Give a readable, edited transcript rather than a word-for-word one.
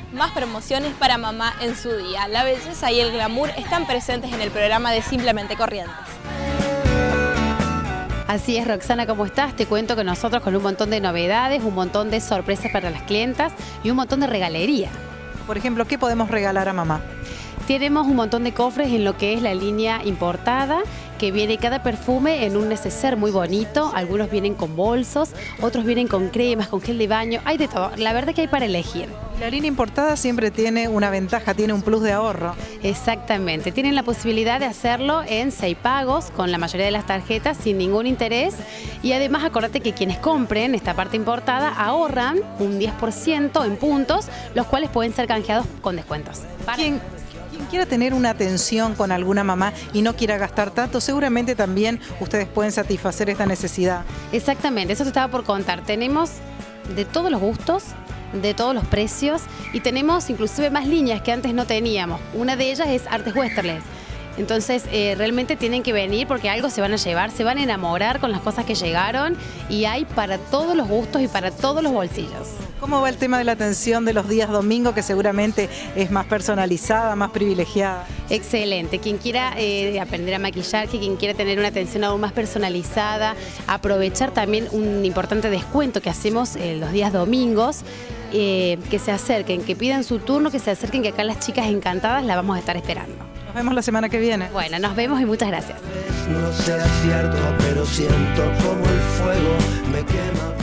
más promociones para mamá en su día. La belleza y el glamour están presentes en el programa de Simplemente Corrientes. Así es, Roxana, ¿cómo estás? Te cuento que nosotros con un montón de novedades, un montón de sorpresas para las clientas y un montón de regalería. Por ejemplo, ¿qué podemos regalar a mamá? Tenemos un montón de cofres en lo que es la línea importada, que viene cada perfume en un neceser muy bonito. Algunos vienen con bolsos, otros vienen con cremas, con gel de baño, hay de todo. La verdad que hay para elegir. La línea importada siempre tiene una ventaja, tiene un plus de ahorro. Exactamente, tienen la posibilidad de hacerlo en 6 pagos con la mayoría de las tarjetas sin ningún interés, y además acordate que quienes compren esta parte importada ahorran un 10% en puntos, los cuales pueden ser canjeados con descuentos. Quien quiera tener una atención con alguna mamá y no quiera gastar tanto, seguramente también ustedes pueden satisfacer esta necesidad. Exactamente, eso te estaba por contar. Tenemos de todos los gustos, de todos los precios, y tenemos inclusive más líneas que antes no teníamos. Una de ellas es Artes Westerles. Entonces realmente tienen que venir porque algo se van a llevar, se van a enamorar con las cosas que llegaron, y hay para todos los gustos y para todos los bolsillos. ¿Cómo va el tema de la atención de los días domingo, que seguramente es más personalizada, más privilegiada? Excelente. Quien quiera aprender a maquillar, quien quiera tener una atención aún más personalizada, aprovechar también un importante descuento que hacemos los días domingos, que se acerquen, que pidan su turno, que se acerquen, que acá las chicas encantadas la vamos a estar esperando. Nos vemos la semana que viene. Bueno, nos vemos y muchas gracias. No sea cierto, pero siento como el fuego me quema.